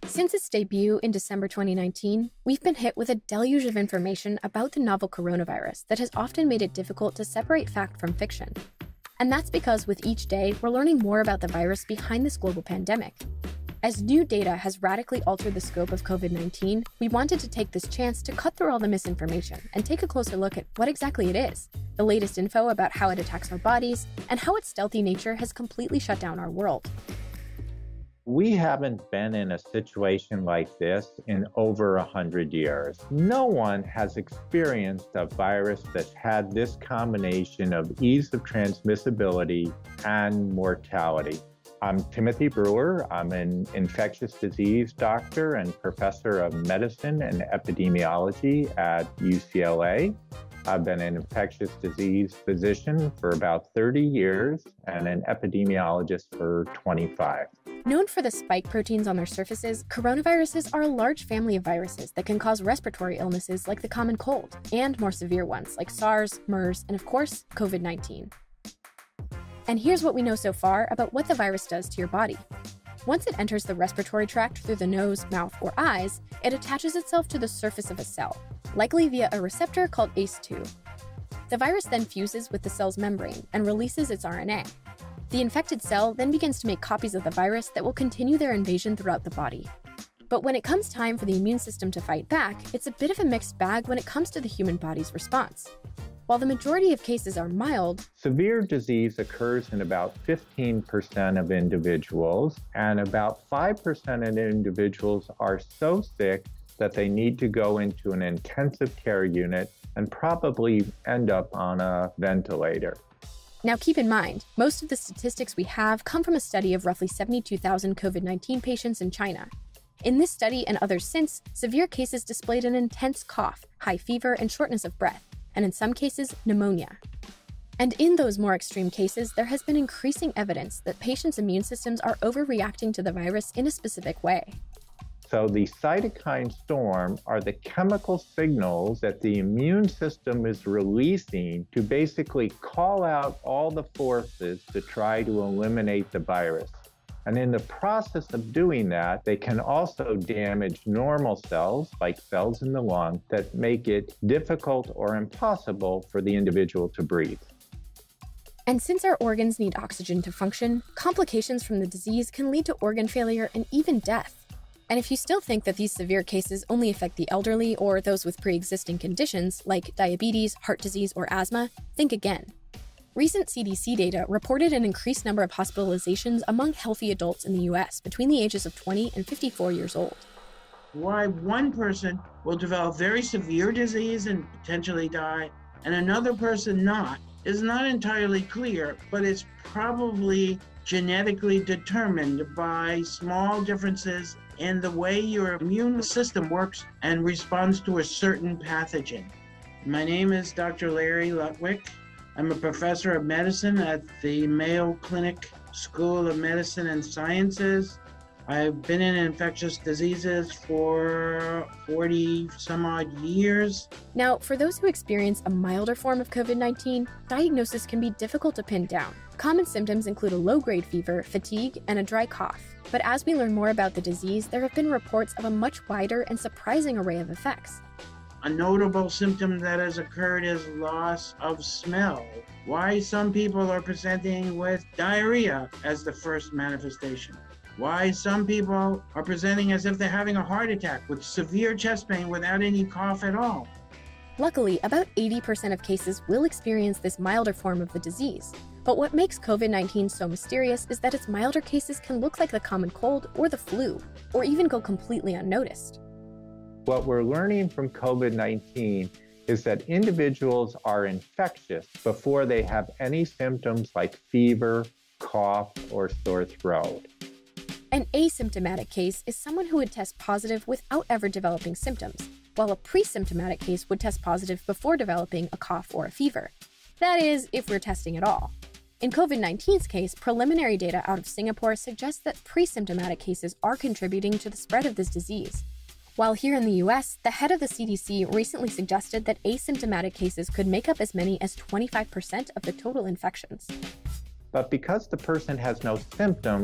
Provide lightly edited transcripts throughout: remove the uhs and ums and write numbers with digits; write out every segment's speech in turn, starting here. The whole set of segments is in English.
Since its debut in December 2019, we've been hit with a deluge of information about the novel coronavirus that has often made it difficult to separate fact from fiction. And that's because with each day, we're learning more about the virus behind this global pandemic. As new data has radically altered the scope of COVID-19, we wanted to take this chance to cut through all the misinformation and take a closer look at what exactly it is, the latest info about how it attacks our bodies, and how its stealthy nature has completely shut down our world. We haven't been in a situation like this in over 100 years. No one has experienced a virus that's had this combination of ease of transmissibility and mortality. I'm Timothy Brewer. I'm an infectious disease doctor and professor of medicine and epidemiology at UCLA. I've been an infectious disease physician for about 30 years and an epidemiologist for 25. Known for the spike proteins on their surfaces, coronaviruses are a large family of viruses that can cause respiratory illnesses like the common cold, and more severe ones like SARS, MERS, and of course, COVID-19. And here's what we know so far about what the virus does to your body. Once it enters the respiratory tract through the nose, mouth, or eyes, it attaches itself to the surface of a cell, likely via a receptor called ACE2. The virus then fuses with the cell's membrane and releases its RNA. The infected cell then begins to make copies of the virus that will continue their invasion throughout the body. But when it comes time for the immune system to fight back, it's a bit of a mixed bag when it comes to the human body's response. While the majority of cases are mild, severe disease occurs in about 15% of individuals, and about 5% of individuals are so sick that they need to go into an intensive care unit and probably end up on a ventilator. Now keep in mind, most of the statistics we have come from a study of roughly 72,000 COVID-19 patients in China. In this study and others since, severe cases displayed an intense cough, high fever, and shortness of breath, and in some cases, pneumonia. And in those more extreme cases, there has been increasing evidence that patients' immune systems are overreacting to the virus in a specific way. So the cytokine storm are the chemical signals that the immune system is releasing to basically call out all the forces to try to eliminate the virus. And in the process of doing that, they can also damage normal cells, like cells in the lung, that make it difficult or impossible for the individual to breathe. And since our organs need oxygen to function, complications from the disease can lead to organ failure and even death. And if you still think that these severe cases only affect the elderly or those with pre-existing conditions like diabetes, heart disease, or asthma, think again. Recent CDC data reported an increased number of hospitalizations among healthy adults in the US between the ages of 20 and 54 years old. Why one person will develop very severe disease and potentially die, and another person not, is not entirely clear, but it's probably genetically determined by small differences in the way your immune system works and responds to a certain pathogen. My name is Dr. Larry Lutwick. I'm a professor of medicine at the Mayo Clinic School of Medicine and Sciences. I've been in infectious diseases for 40 some odd years. Now, for those who experience a milder form of COVID-19, diagnosis can be difficult to pin down. Common symptoms include a low-grade fever, fatigue, and a dry cough. But as we learn more about the disease, there have been reports of a much wider and surprising array of effects. A notable symptom that has occurred is loss of smell. Why some people are presenting with diarrhea as the first manifestation. Why some people are presenting as if they're having a heart attack with severe chest pain without any cough at all. Luckily, about 80% of cases will experience this milder form of the disease. But what makes COVID-19 so mysterious is that its milder cases can look like the common cold or the flu, or even go completely unnoticed. What we're learning from COVID-19 is that individuals are infectious before they have any symptoms like fever, cough, or sore throat. An asymptomatic case is someone who would test positive without ever developing symptoms, while a presymptomatic case would test positive before developing a cough or a fever. That is, if we're testing at all. In COVID-19's case, preliminary data out of Singapore suggests that presymptomatic cases are contributing to the spread of this disease. While here in the US, the head of the CDC recently suggested that asymptomatic cases could make up as many as 25% of the total infections. But because the person has no symptoms,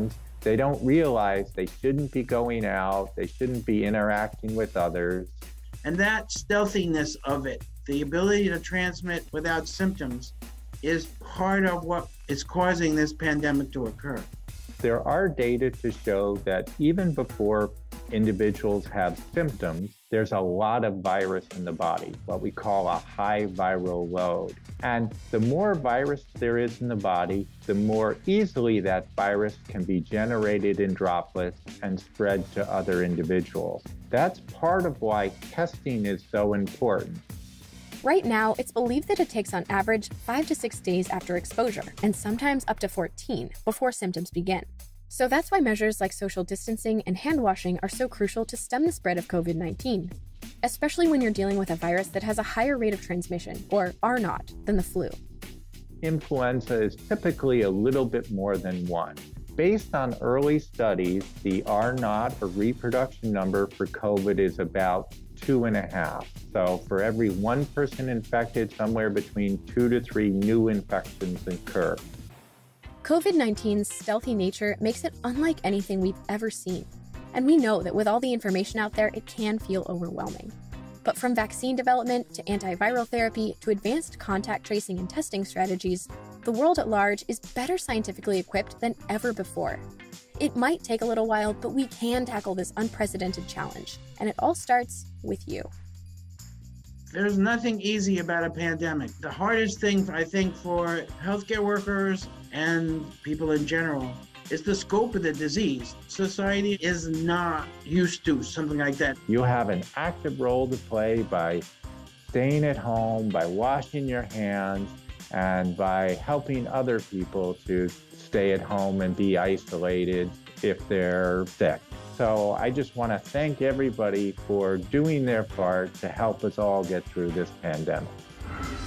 They don't realize they shouldn't be going out, they shouldn't be interacting with others. And that stealthiness of it, the ability to transmit without symptoms, is part of what is causing this pandemic to occur. There are data to show that even before individuals have symptoms, there's a lot of virus in the body, what we call a high viral load. And the more virus there is in the body, the more easily that virus can be generated in droplets and spread to other individuals. That's part of why testing is so important. Right now, it's believed that it takes on average 5 to 6 days after exposure, and sometimes up to 14 before symptoms begin. So that's why measures like social distancing and hand washing are so crucial to stem the spread of COVID-19, especially when you're dealing with a virus that has a higher rate of transmission, or R0, than the flu. Influenza is typically a little bit more than 1. Based on early studies, the R0, or reproduction number for COVID, is about 2.5. So for every 1 person infected, somewhere between 2 to 3 new infections occur. COVID-19's stealthy nature makes it unlike anything we've ever seen. And we know that with all the information out there, it can feel overwhelming. But from vaccine development to antiviral therapy to advanced contact tracing and testing strategies, the world at large is better scientifically equipped than ever before. It might take a little while, but we can tackle this unprecedented challenge. And it all starts with you. There's nothing easy about a pandemic. The hardest thing, I think, for healthcare workers and people in general is the scope of the disease. Society is not used to something like that. You have an active role to play by staying at home, by washing your hands, and by helping other people to stay at home and be isolated if they're sick. So I just want to thank everybody for doing their part to help us all get through this pandemic.